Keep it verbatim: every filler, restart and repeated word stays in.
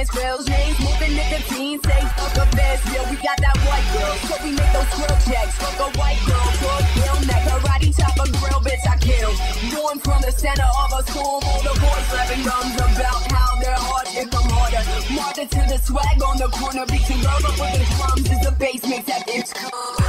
dance grills, names moving nicotine, say fuck a best, yeah, we got that white girl, so we make those grill checks, fuck a white girl, good bill neck, karate chop a grill, bitch, I kill. Born from the center of a storm, all the boys slapping gums about how their heart hit them harder. March it to the swag on the corner, beating girls up with the drums, is the bass makes that bitch come.